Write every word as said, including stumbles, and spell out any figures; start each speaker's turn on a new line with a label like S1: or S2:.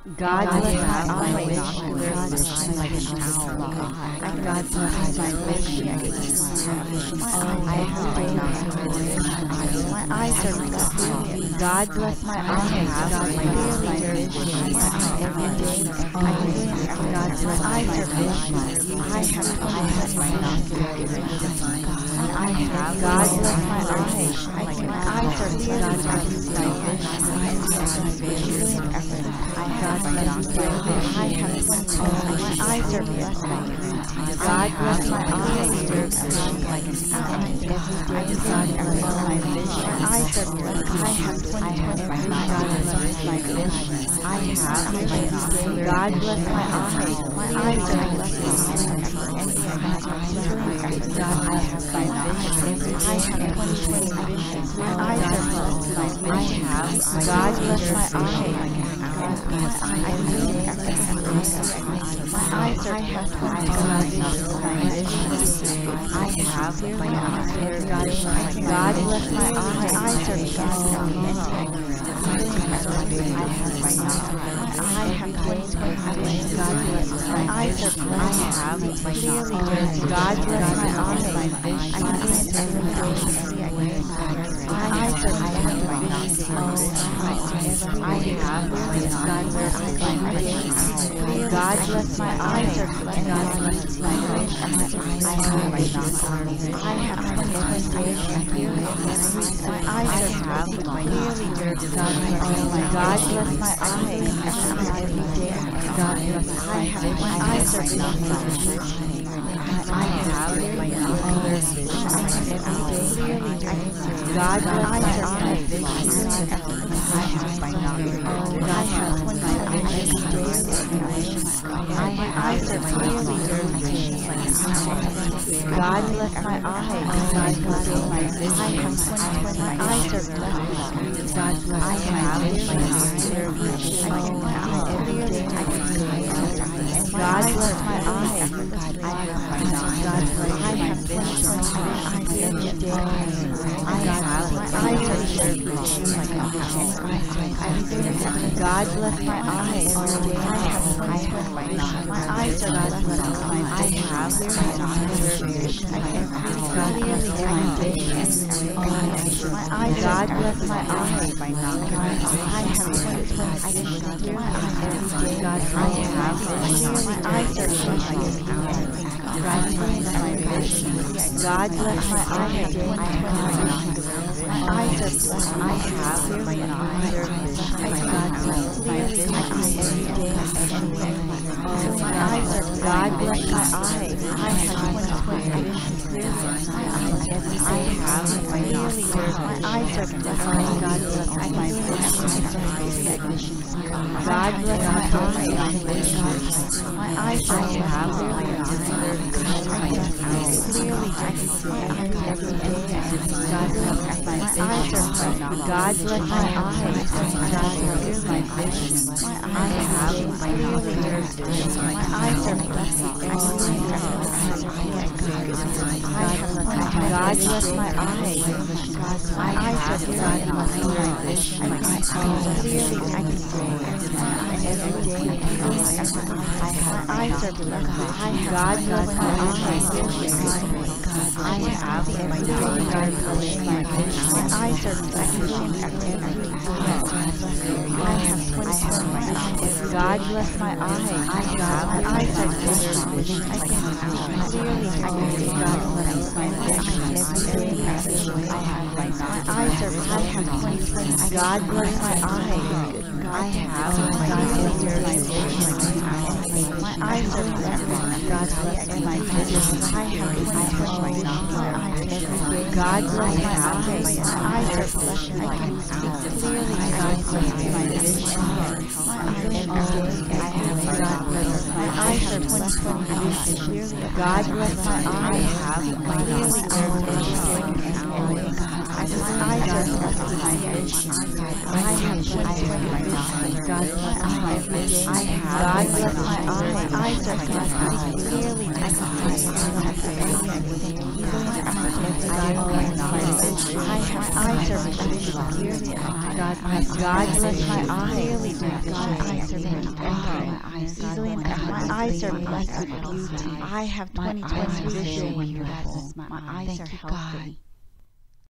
S1: God bless my eyes, God bless like an owl. God bless my vision. I have binoculars. My eyes are clear. God bless my eyes. God bless my vision. Every day, God bless my eyes are vision. I have binoculars. I have God bless my eyes. My eyes are clear. God bless my vision. I have binoculars. I have my eyes are blessed. God bless my eyes. Like an owl. Every day, God bless my vision. My eyes are blessed. I have I have my eyes. My vision. I have binoculars. God bless my eyes. My eyes are blessed. God, I have my vision. I have twenty twenty vision. My eyes are blessed. I have God bless my eyes. I eyes are blessed. I have my eyes. God bless my eyes. My eyes are blessed. I have great God bless my eyes are blessed. I have clearly God bless my eyes. I see every day. My eyes are blessed. I have God bless my eyes. God bless my eyes. God bless my eyes. I have my I have my eyes are have clearly God God bless my eyes. Every day God bless I have my eyes are blessed. I have my eyes every day. God bless my eyes. I have my I have my eyes are clearly God bless my eyes. God bless my vision. I have my eyes are blessed. God bless I have my every day. God bless my eyes. I have my God bless I have vision. Every day. I have my eyes are God bless my eyes. I have I have my my eyes are blessed. I have my eyes. God bless my eyes. I have God I have my eyes are God bless my eyes. My eyes are blessed. I have my eyes. God bless my vision. My eyes are God bless my eyes. I have I have my eyes are blessed. God bless my vision. God bless my eyes. My eyes are have clearly every day. God bless my eyes are God bless my eyes. God bless my vision. I have my my eyes are blessed. God bless my eyes. My eyes are God bless my vision. Clearly I can see every day. I have eyes are blessed. God bless my eyes. I have my God bless my vision. My eyes are blessed. I have God bless my eyes. I have my eyes are blessed. I can clearly I can see God bless my vision. Every day I have my eyes are I have God bless my eyes. I have my God bless my vision. My eyes are blessed. God bless my vision. I have my God bless my eyes. My eyes are blessed. I can see clearly God bless my vision. Every day I have God bless my eyes are blessed. God bless my eyes. I have my clearly God bless my vision. eyes are blessed with vision. I have twenty twenty vision. God bless my eyes. I have. God bless my eyes. Eyes are blessed with clearly I have eyes are blessed with clearly. God bless my eyes. God eyes are blessed easily. My eyes are blessed with beauty. I have twenty twenty vision. My eyes are healthy.